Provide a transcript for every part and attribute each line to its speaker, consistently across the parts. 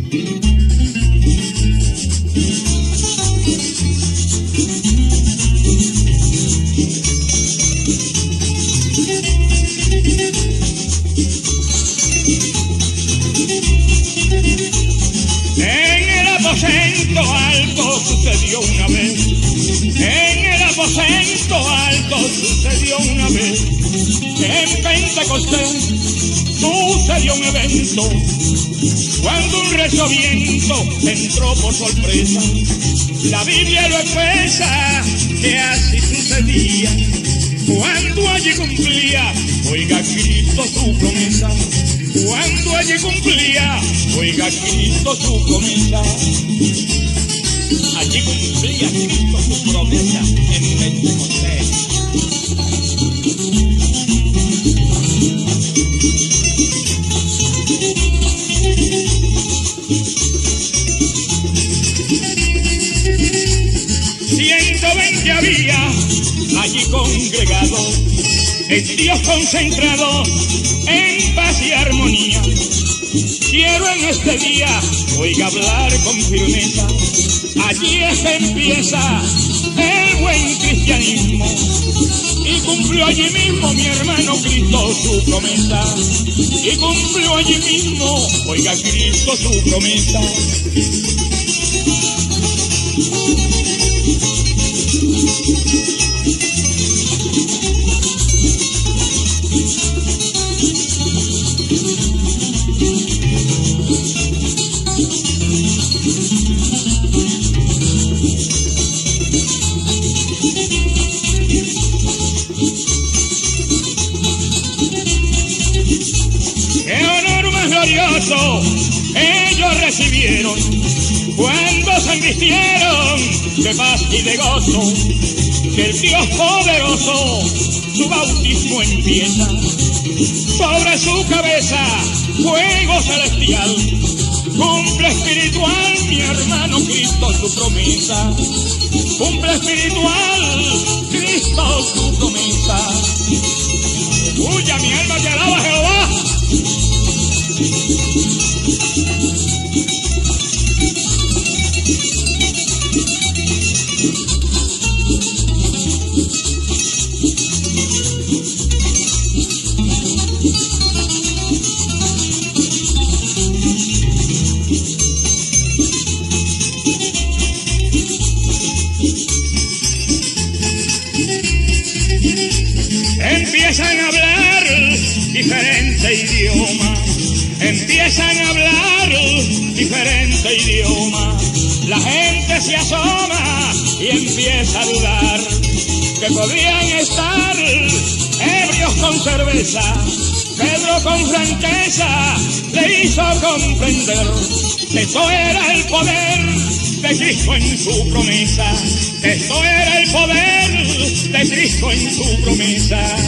Speaker 1: Alto sucedió una vez, en el aposento alto sucedió una vez, en Pentecostés sucedió un evento, cuando un recio viento entró por sorpresa, la Biblia lo expresa que así sucedía, cuando allí cumplía, oiga Cristo su promesa, cuando allí cumplía, oiga Cristo su promesa. Allí cumplía Cristo su promesa en Pentecostés. $120 había allí congregado, en Dios concentrado, en paz y armonía. Quiero en este día, oiga, hablar con firmeza. Allí es que empieza el buen cristianismo, y cumplió allí mismo mi hermano Cristo su promesa, y cumplió allí mismo, oiga Cristo su promesa. Ellos recibieron cuando se vistieron de paz y de gozo, que el Dios poderoso su bautismo empieza, sobre su cabeza fuego celestial, cumple espiritual mi hermano Cristo su promesa, cumple espiritual Cristo su promesa. Aleluya, mi alma te alaba Jehová. Empiezan a hablar diferente idioma, empiezan a hablar diferente idioma, la gente se asoma y empieza a dudar que podrían estar ebrios con cerveza. Pedro con franqueza le hizo comprender que esto era el poder de Cristo en su promesa, esto era el poder de Cristo en su promesa.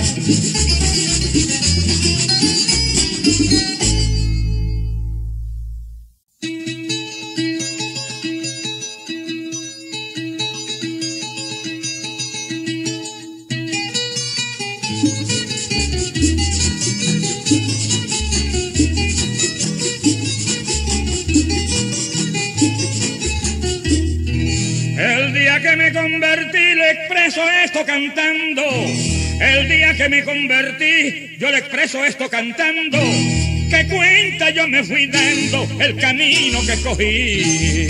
Speaker 1: El día que me convertí, le expreso esto cantando. El día que me convertí, yo le expreso esto cantando. Que cuenta yo me fui dando el camino que cogí.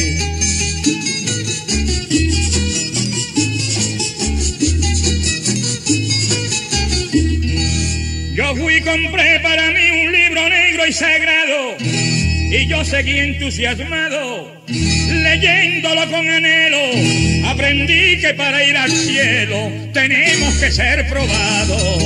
Speaker 1: Yo fui y compré para mí un libro negro y sagrado, y yo seguí entusiasmado, leyéndolo con anhelo. Aprendí que para ir al cielo tenemos que ser probados.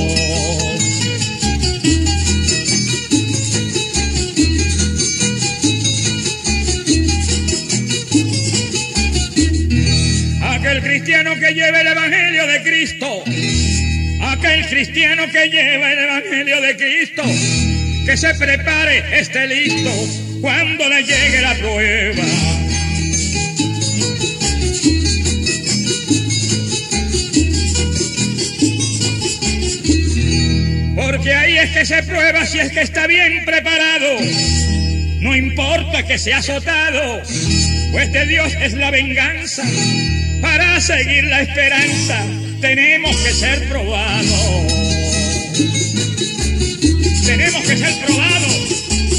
Speaker 1: Aquel cristiano que lleva el evangelio de Cristo, aquel cristiano que lleva el evangelio de Cristo, que se prepare, esté listo cuando le llegue la prueba. Porque ahí es que se prueba si es que está bien preparado. no importa que sea azotado, pues de Dios es la venganza. Para seguir la esperanza tenemos que ser probados. Tenemos que ser probados.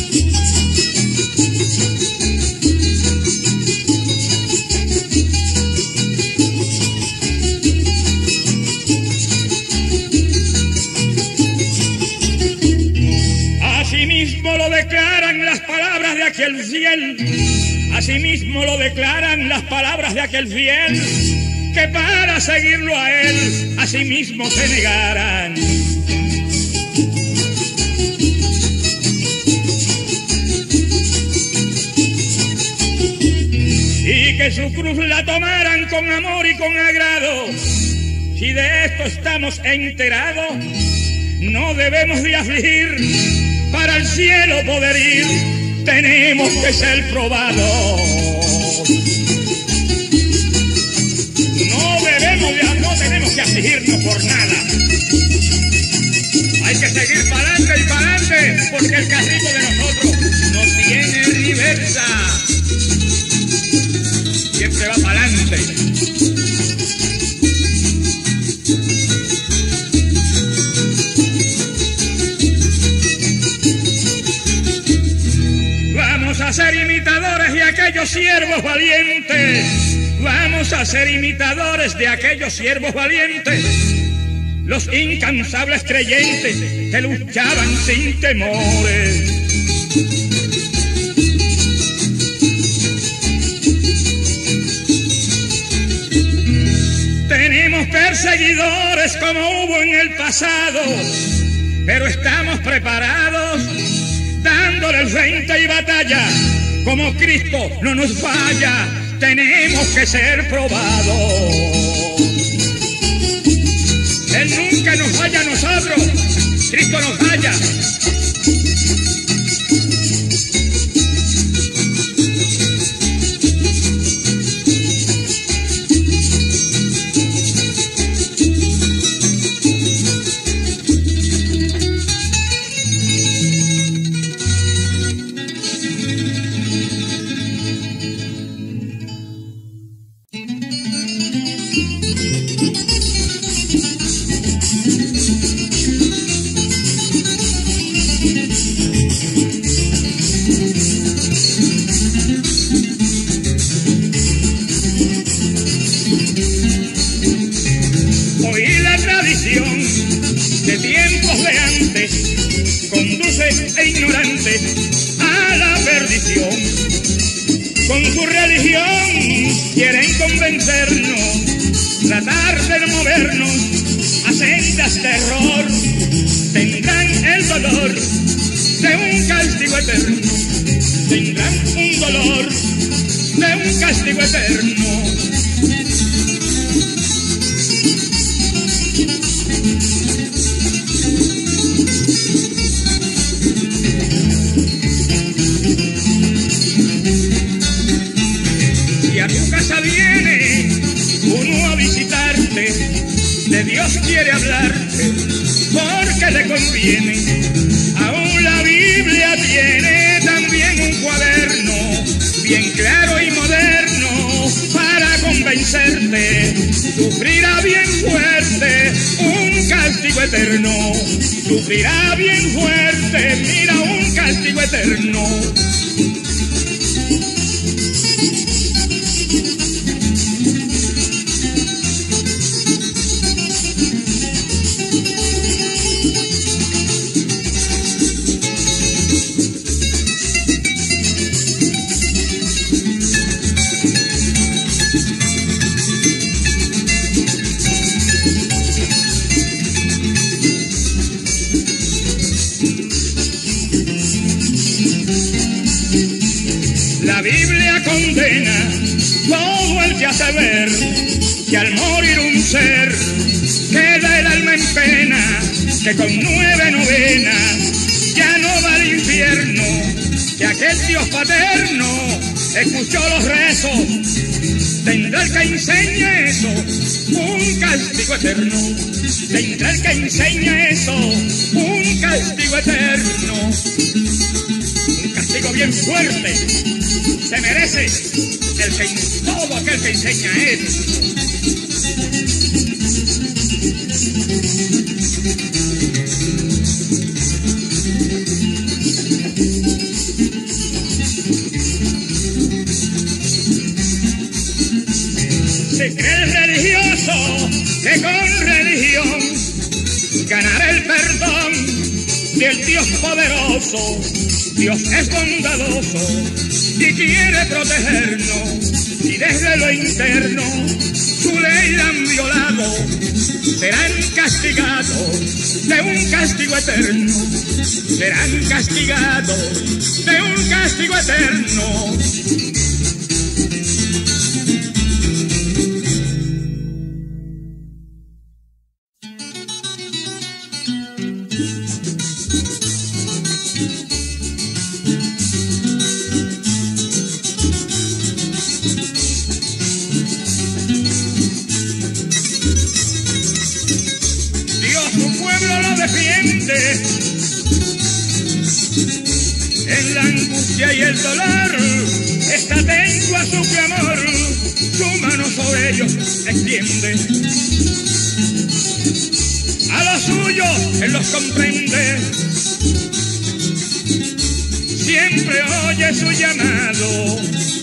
Speaker 1: Asimismo lo declaran las palabras de aquel fiel. Asimismo lo declaran las palabras de aquel fiel, que para seguirlo a él, asimismo se negaran. Y que su cruz la tomaran con amor y con agrado. Si de esto estamos enterados, no debemos de afligir, para el cielo poder ir, tenemos que ser probados. No tenemos que afligirnos por nada. Hay que seguir para adelante y para adelante, porque el carrito de nosotros no tiene reversa. Siempre va para adelante. Vamos a ser imitadores de aquellos siervos valientes. Vamos a ser imitadores de aquellos siervos valientes, los incansables creyentes que luchaban sin temores. Tenemos perseguidores como hubo en el pasado, pero estamos preparados, dándole el frente y batalla, como Cristo no nos falla. Tenemos que ser probados. Él nunca nos falla a nosotros, Cristo nos falla. De tiempos de antes, conduce e ignorante a la perdición. Con su religión quieren convencernos, tratar de movernos a sendas de error. Tendrán el dolor de un castigo eterno, tendrán un dolor de un castigo eterno. Y a tu casa viene uno a visitarte, de Dios quiere hablarte porque le conviene. Aún la Biblia tiene también un cuaderno bien claro y moderno para convencerte. Sufrirá bien fuerte un castigo eterno, sufrirá bien fuerte, mira, un castigo eterno. La Biblia condena todo el que hace ver que al morir un ser queda el alma en pena, que con 9 novenas ya no va al infierno, que aquel Dios paterno escuchó los rezos. Tendrá el que enseña eso un castigo eterno, tendrá el que enseña eso un castigo eterno. Un castigo bien fuerte se merece todo aquel que enseña él. Se cree el religioso que con religión ganará el perdón del Dios poderoso. Dios es bondadoso y quiere protegernos, y desde lo interno su ley la han violado. Serán castigados de un castigo eterno, serán castigados de un castigo eterno. En la angustia y el dolor está atento a su clamor, su mano sobre ellos extiende. A los suyos él los comprende, siempre oye su llamado.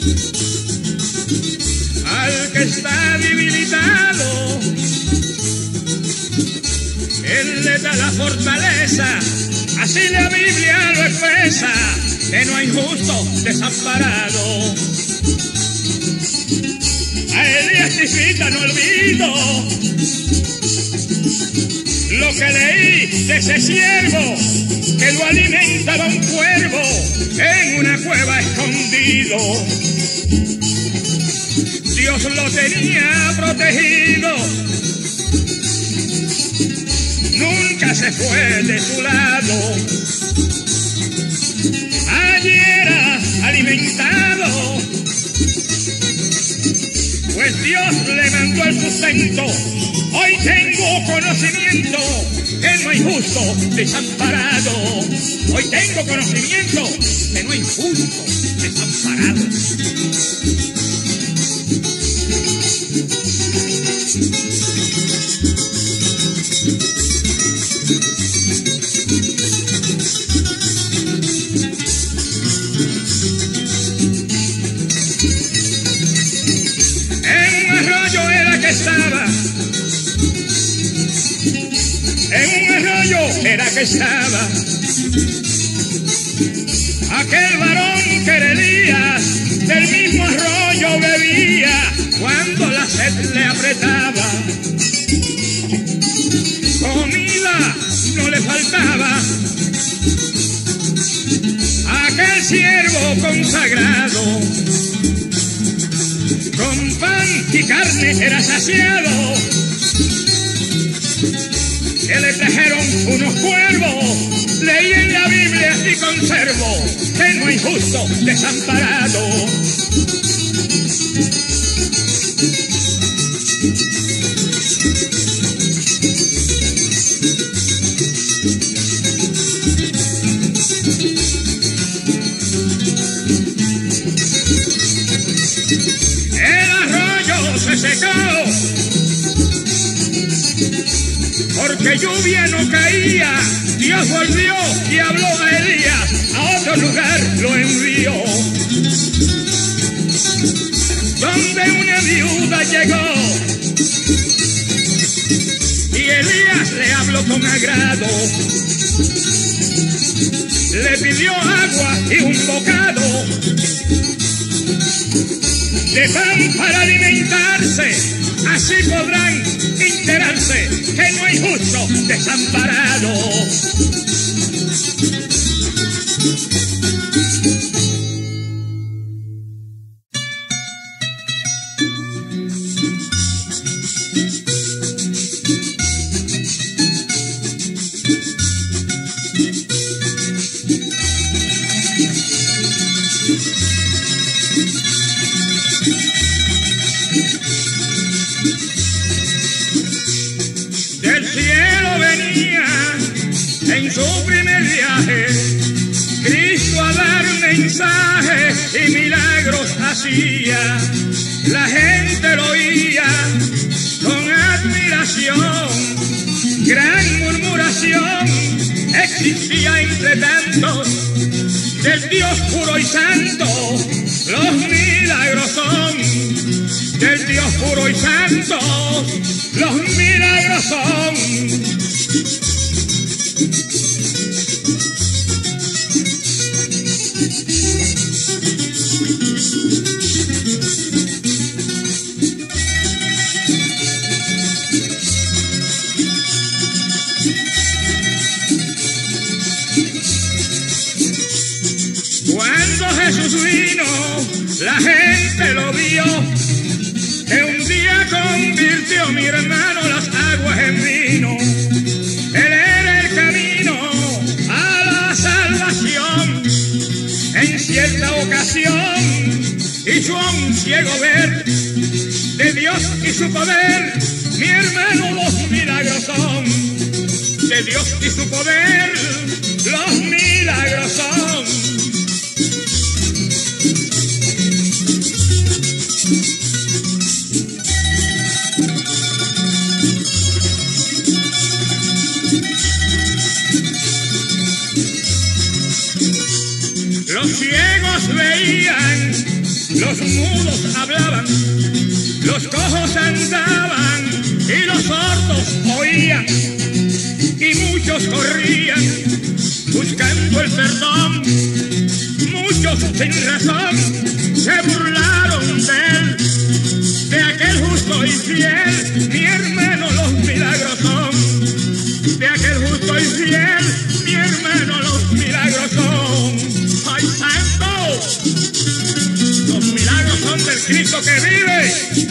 Speaker 1: Al que está debilitado, él le da la fortaleza. Así la Biblia lo expresa, que no hay justo desamparado. A Elías Tisbita no olvido lo que leí de ese siervo, que lo alimentaba un cuervo en una cueva escondido. Dios lo tenía protegido, nunca se fue de su lado. Allí era alimentado, pues Dios le mandó el sustento. Hoy tengo conocimiento que no hay justo desamparado. Hoy tengo conocimiento que no hay justo desamparado. Era que estaba aquel varón que Elías del mismo arroyo bebía cuando la sed le apretaba. Comida no le faltaba, aquel siervo consagrado con pan y carne era saciado. Que le trajeron unos cuervos, leí en la Biblia y conservo que no hay justo desamparado. El arroyo se secó porque lluvia no caía. Dios volvió y habló a Elías, a otro lugar lo envió, donde una viuda llegó, y Elías le habló con agrado, le pidió agua y un bocado de pan para alimentarse. Así podrán enterarse que no hay justo desamparado. Del cielo venía en su mensaje y milagros hacía. La gente lo oía con admiración. Gran murmuración existía entre tantos del Dios puro y santo. Los milagros son del Dios puro y santo. Los milagros son. Cuando Jesús vino, la gente lo vio, que un día convirtió, mi hermano, las aguas en vino. Él era el camino a la salvación. En cierta ocasión hizo a un ciego ver de Dios y su poder. Mi hermano, los milagros son de Dios y su poder. Los milagros son. Los ciegos veían, los mudos hablaban, los cojos andaban y los sordos oían. Y muchos corrían buscando el perdón. Muchos sin razón se burlaron de él, de aquel justo y fiel. Mi hermano, los milagros son de aquel justo y fiel. Mi hermano, los milagros son. ¡Ay, santo! Los milagros son del Cristo que vive.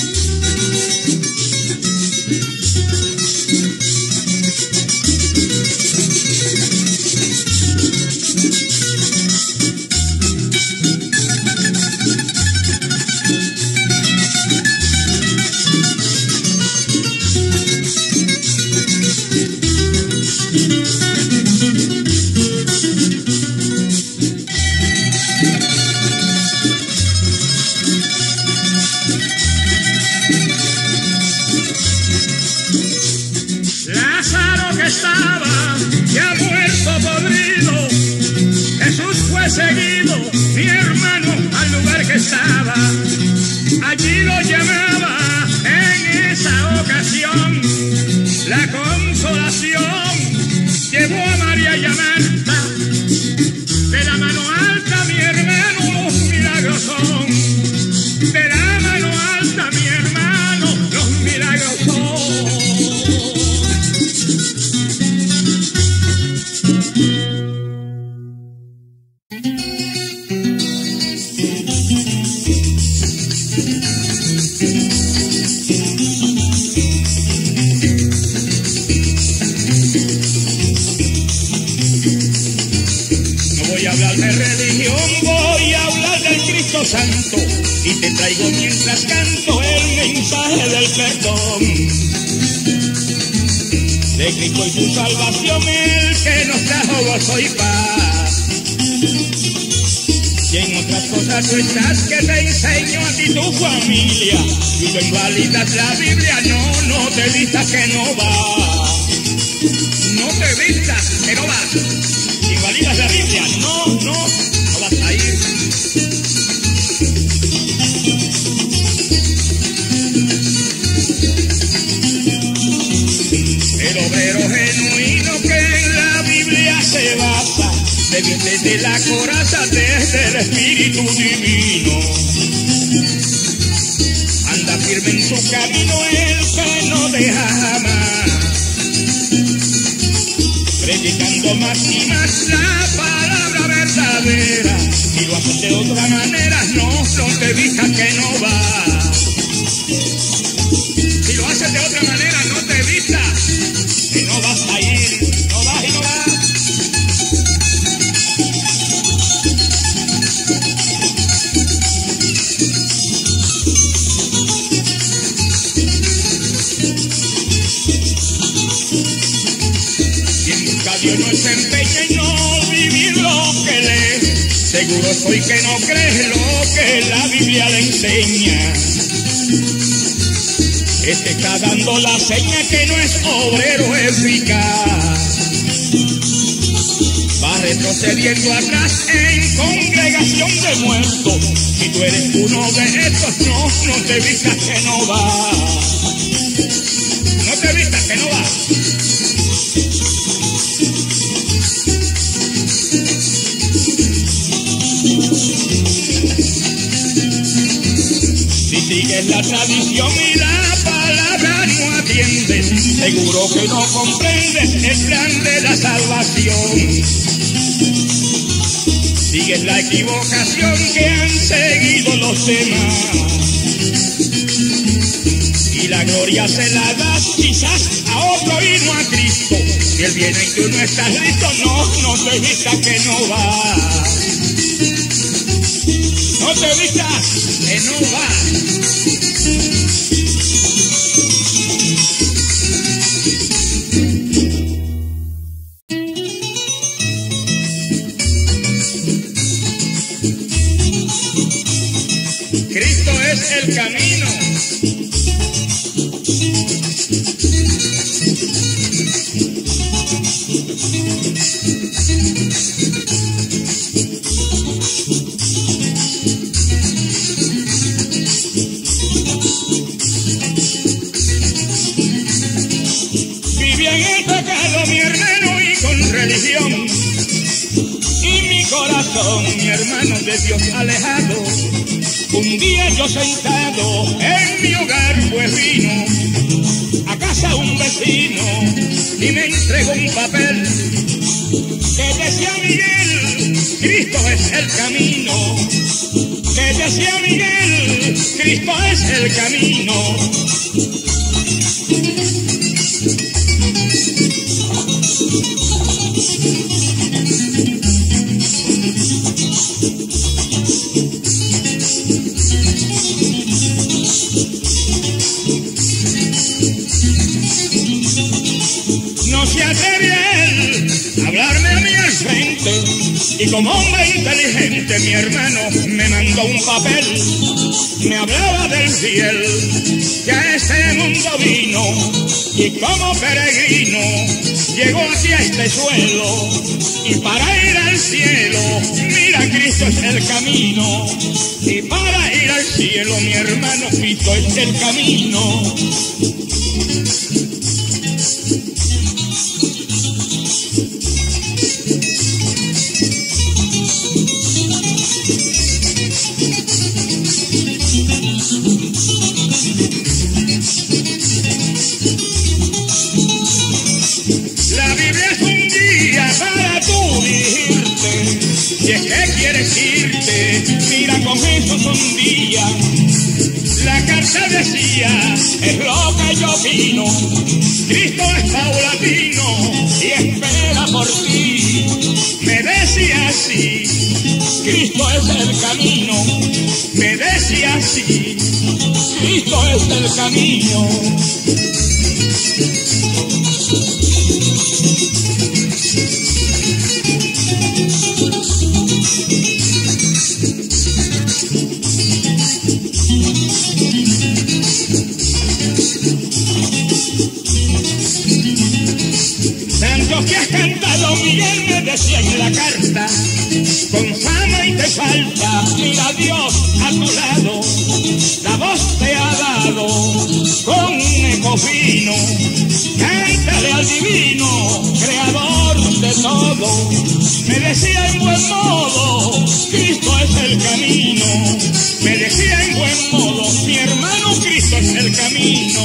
Speaker 1: Lázaro, que estaba ya muerto, podrido, Jesús fue seguido, mi hermano, al lugar que estaba. Allí lo llamaba en esa ocasión. La consolación llevó a María y a Marta. De la mano alta, mi hermano, los milagros son. De la mano alta, mi hermano, los milagros son. De religión, voy a hablar del Cristo Santo y te traigo mientras canto el mensaje del perdón de Cristo y su salvación, el que nos trajo gozo y paz. Y en otras cosas tú estás que te enseño a ti tu familia, y tú invalidas la Biblia. No te vistas que no va, no te vistas que no va. Invalidas la Biblia, no vas a ir. El obrero genuino que en la Biblia se basa, debe desde la coraza, desde el Espíritu Divino. Anda firme en su camino, el que no deja jamás, predicando más y más la palabra verdadera. Si lo haces de otra manera, no te vistas que no va. Si lo haces de otra manera, no te vistas que no vas a ir, no vas y no vas. Dios no se empeña en no vivir lo que lee. Seguro estoy que no crees lo que la Biblia le enseña. Este está dando la seña que no es obrero eficaz. Va retrocediendo atrás en congregación de muertos. Si tú eres uno de estos, no te vistas que no va. No te vistas que no va. Si sigues la tradición y la palabra no atiendes, seguro que no comprendes el plan de la salvación. Sigues la equivocación que han seguido los demás, y la gloria se la das quizás a otro y no a Cristo. Si Él viene y tú no estás listo, no te vistas que no va. No te vistas que no va. Cristo es el camino. Vivía en el pecado, mi hermano, y con religión, y mi corazón, mi hermano, de Dios alejado. Un día yo sentado en mi hogar, pues vino a casa un vecino y me entregó un papel que decía: Miguel, Cristo es el camino. Que decía: Miguel, Cristo es el camino. No se atreve él a hablarme a mí al frente, y como hombre inteligente mi hermano me mandó un papel. Me hablaba del fiel que a este mundo vino, y como peregrino llegó hacia este suelo, y para ir al cielo, mira, Cristo es el camino. Y para ir al cielo, mi hermano, Cristo es el camino. La Biblia es un guía para tú dirigirte. Si es que quieres irte, mira con Jesús un día. La carta decía, es lo que yo opino, Cristo es paulatino y espera por ti. Me decía así, Cristo es el camino. Me decía así, Cristo es el camino. Santos que has cantado, Miguel me decía en la carta, con fama y te falta, mira Dios a tu lado, la voz te ha dado con un eco fino, cántale al divino, creador de todo. Me decía en buen modo, Cristo es el camino. Me decía en buen modo, mi hermano, Cristo es el camino.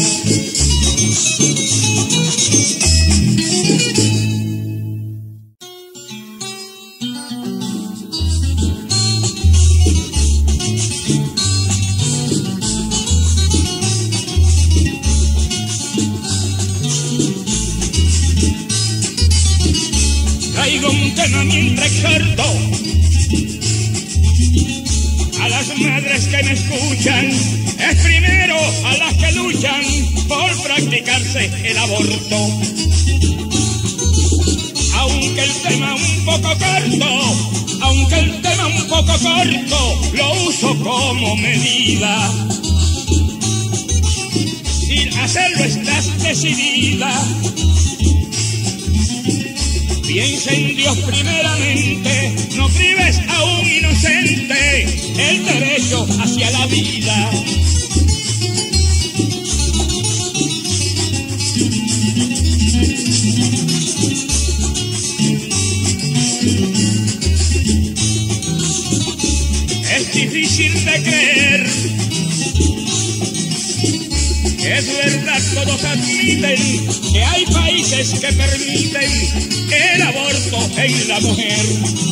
Speaker 1: Traigo un tema mientras exhorto a las madres que me escuchan, es primero a las que luchan por practicarse el aborto. Aunque el tema un poco corto, aunque el tema un poco corto, lo uso como medida. Sin hacerlo estás decidida. Piensa en Dios primeramente, no prives a un inocente el derecho hacia la vida. Es difícil de creer, es verdad, todos admiten que hay países que permiten el aborto en la mujer.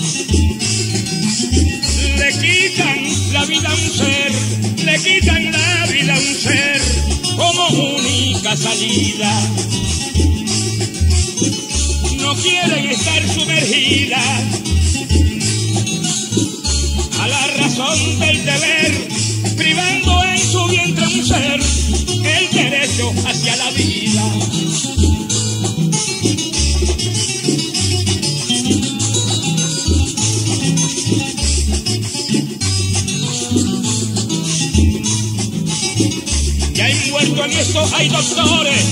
Speaker 1: Le quitan la vida a un ser, le quitan la vida a un ser como única salida. No quieren estar sumergidas a la razón del deber, privando en su vientre un ser el derecho hacia la vida. Ya envuelto en esto hay doctores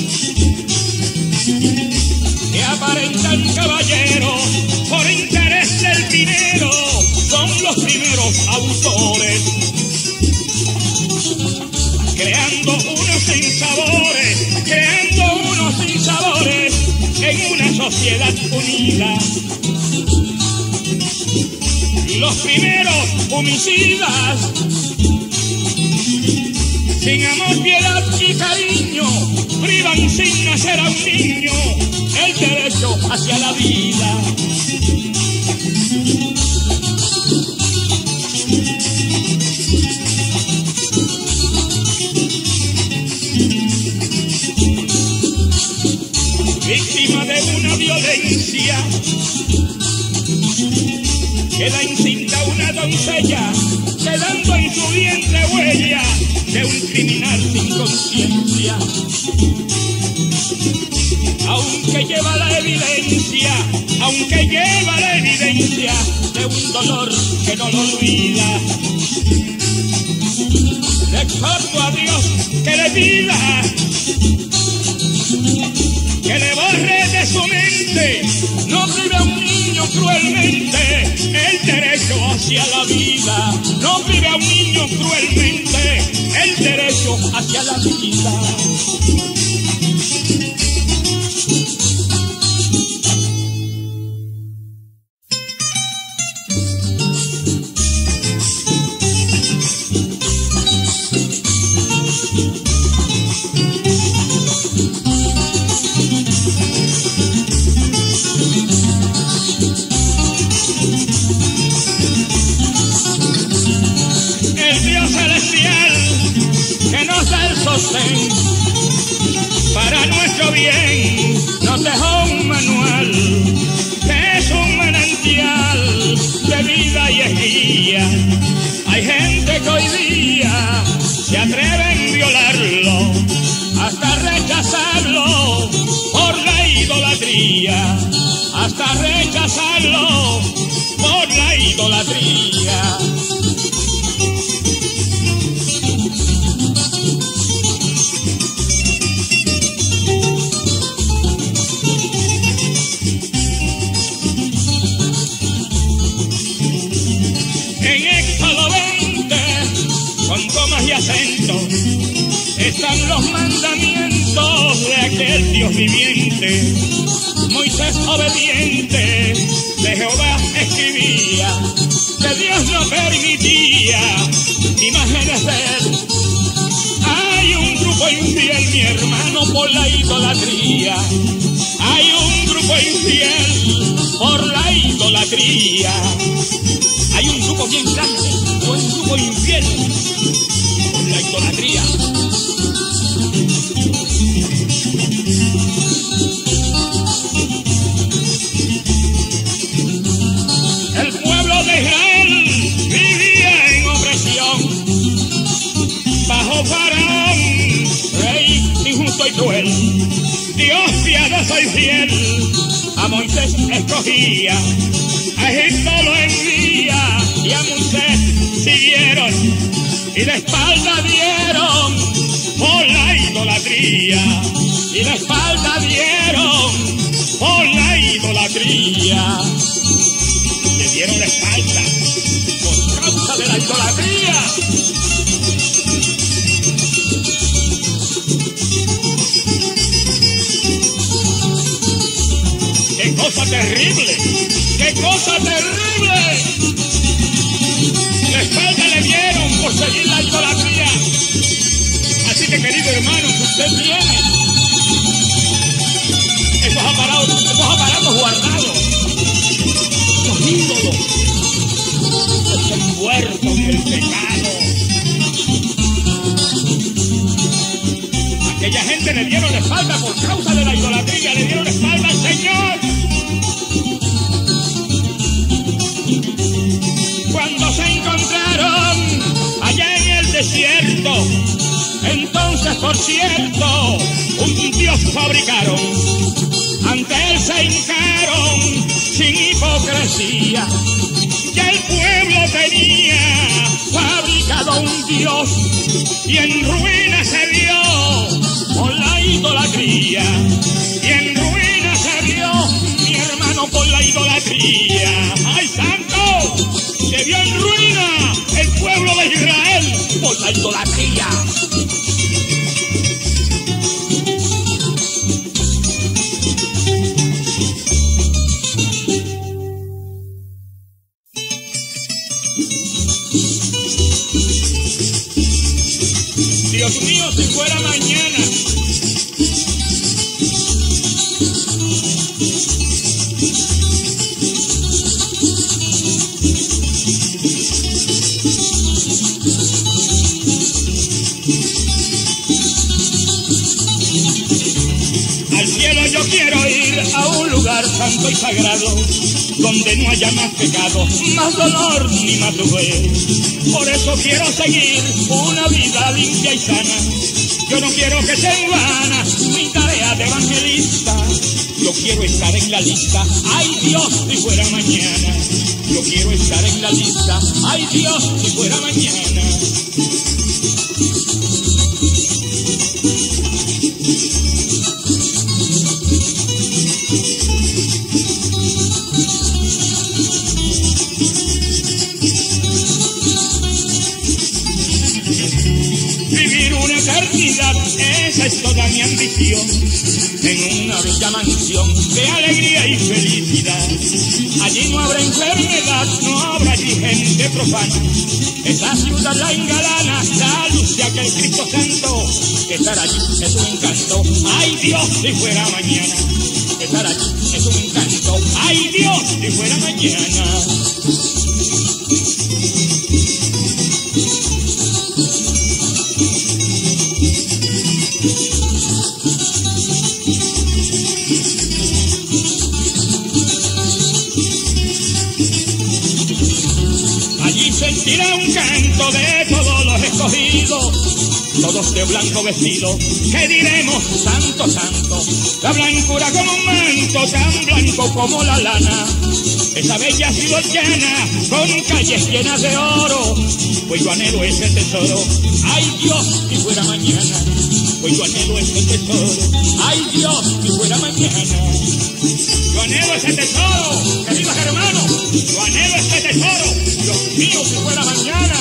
Speaker 1: que aparentan caballeros por interés del dinero, son los primeros autores, creando unos sinsabores, creando unos sinsabores en una sociedad unida. Y los primeros homicidas, sin amor, piedad y cariño, privan sin nacer a un niño el derecho hacia la vida. Víctima de una violencia, queda encinta una doncella, quedando en su vientre huella de un criminal sin conciencia. Aunque lleva la evidencia, aunque lleva la evidencia de un dolor que no lo olvida, le exhorto a Dios que le pida que le borre de su mente, no prive a un niño cruelmente el derecho hacia la vida, no prive a un niño cruelmente el derecho hacia la vida. Para nuestro bien nos dejó un manual que es un manantial de vida y es guía. Hay gente que hoy día se atreve a violarlo, hasta rechazarlo por la idolatría, hasta rechazarlo por la idolatría. Y acento están los mandamientos de aquel Dios viviente. Moisés obediente de Jehová escribía que Dios no permitía imágenes de él. Hay un grupo infiel, mi hermano, por la idolatría. Hay un grupo infiel por la idolatría. Hay un grupo bien grande, un grupo infiel por la idolatría. El pueblo de Israel vivía en opresión bajo Faraón, rey injusto y cruel. Dios piadoso y fiel, Moisés escogía, a Egipto lo envía y a Moisés siguieron y la espalda dieron por la idolatría, y la espalda dieron por la idolatría. Le dieron la espalda por causa de la idolatría. ¡Qué cosa terrible! ¡Qué cosa terrible! La espalda le dieron por seguir la idolatría. Así que, querido hermano, si usted tiene esos aparatos guardados, los ídolos, están muertos en el pecado. Aquella gente le dieron la espalda por causa de la idolatría, le dieron la espalda al Señor. Cuando se encontraron allá en el desierto, entonces, por cierto, un Dios fabricaron. Ante él se hincaron sin hipocresía. Ya el pueblo tenía fabricado un Dios y en ruina se vio por la idolatría. Y en ruina se vio, mi hermano, por la idolatría. ¡Ay, santo! Se vio en ruina el pueblo de Israel por la idolatría. Dios mío, si fuera mañana. Al cielo yo quiero ir, a un lugar santo y sagrado, donde no haya más pecado, más dolor ni más sufrir. Por eso quiero seguir una vida limpia y sana. Yo no quiero que sea en vana mi tarea de evangelista. Yo quiero estar en la lista, ay Dios, si fuera mañana. Yo quiero estar en la lista, ay Dios, si fuera mañana. Esa es toda mi ambición, en una bella mansión de alegría y felicidad. Allí no habrá enfermedad, no habrá allí gente profana. Esa ciudad la engalana, la luz de aquel Cristo Santo. Estar allí es un encanto, ay Dios, si fuera mañana. Estar allí es un encanto, ay Dios, si fuera mañana. Sentirá un canto de todos los escogidos, todos de blanco vestidos, que diremos santo, santo. La blancura como un manto, tan blanco como la lana. Esa bella ciudad llana, con calles llenas de oro, pues yo anhelo ese tesoro, ay Dios, si fuera mañana. Pues yo anhelo ese tesoro, ay Dios, si fuera mañana. Yo anhelo ese tesoro, queridos hermanos, yo anhelo ese tesoro. Dios mío, si fuera mañana.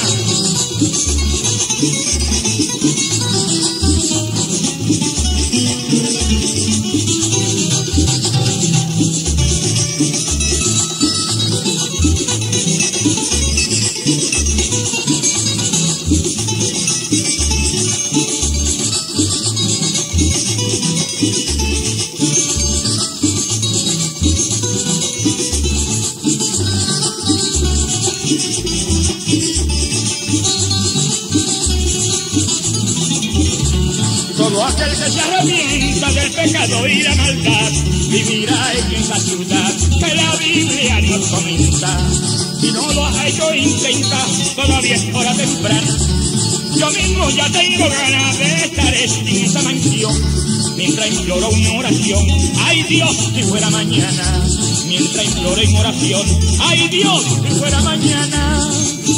Speaker 1: O aquel que se arrepienta del pecado y la maldad, vivirá en esa ciudad que la Biblia nos comenta. Si no lo has hecho, intenta, todavía es hora temprana. Yo mismo ya tengo ganas de estar en esa mansión, mientras imploro una oración. Ay Dios, si fuera mañana. Mientras imploro en oración. Ay Dios, si fuera mañana.